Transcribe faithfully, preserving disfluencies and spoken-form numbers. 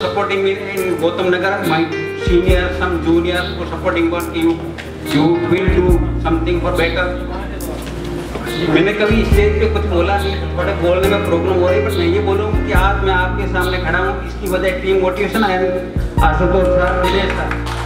Supporting me in Gautam Nagar, my seniors, some juniors were supporting work. You, you will do something for better. मैंने कभी stage पे कुछ बोला नहीं, थोड़े बोलने में प्रॉब्लम हो रही, बट मैं ये बोलूँ कि आज मैं आपके सामने खड़ा हूँ, इसकी वजह टीम मोटिवेशन है, आशुतोष सर, दिनेश सर।